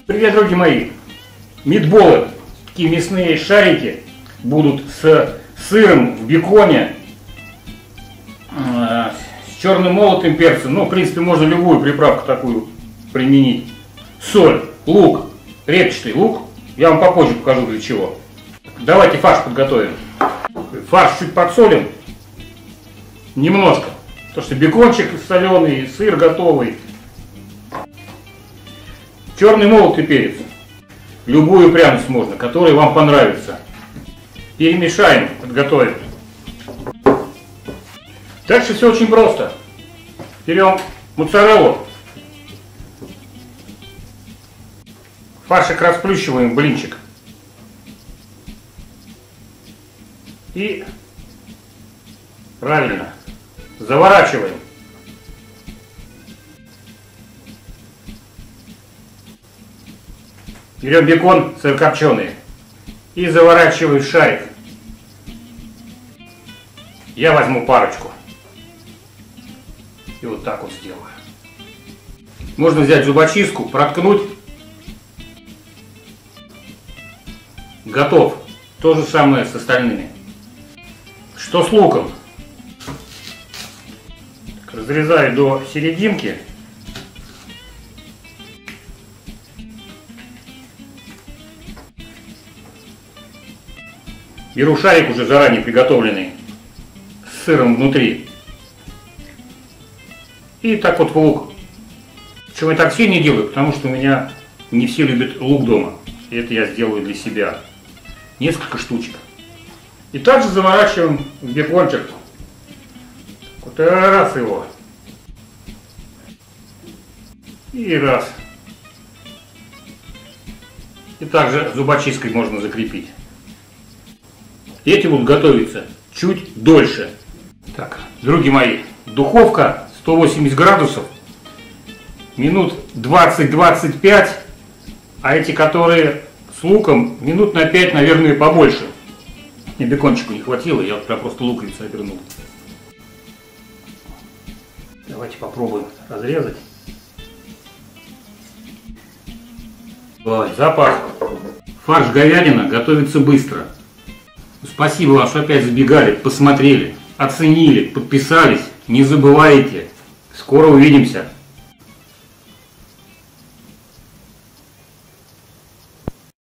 Привет, друзья мои! Митболы, такие мясные шарики, будут с сыром в беконе, с черным молотым перцем. Ну, в принципе, можно любую приправку такую применить. Соль, лук, репчатый лук. Я вам попозже покажу для чего. Давайте фарш подготовим. Фарш чуть подсолим. Немножко. Потому что бекончик соленый, сыр готовый. Черный молотый перец. Любую пряность можно, которая вам понравится. Перемешаем, подготовим. Дальше все очень просто. Берем моцареллу. Фаршик расплющиваем в блинчик. И правильно заворачиваем. Берем бекон сырокопченый и заворачиваем в шарик. Я возьму парочку. И вот так вот сделаю. Можно взять зубочистку, проткнуть. Готов. То же самое с остальными. Что с луком? Разрезаю до серединки. Беру шарик уже заранее приготовленный с сыром внутри. И так вот в лук. Почему я так сильно не делаю? Потому что у меня не все любят лук дома. И это я сделаю для себя. Несколько штучек. И также заворачиваем в бекончик. Вот раз его. И раз. И также зубочисткой можно закрепить. Эти будут готовиться чуть дольше. Так, друзья мои, духовка 180 градусов, минут 20-25, а эти, которые с луком, минут на 5, наверное, побольше. Мне бекончику не хватило, я просто луковицу обернул. Давайте попробуем разрезать. Ой, запах. Фарш говядина готовится быстро. Спасибо вам, что опять забегали, посмотрели, оценили, подписались. Не забывайте. Скоро увидимся.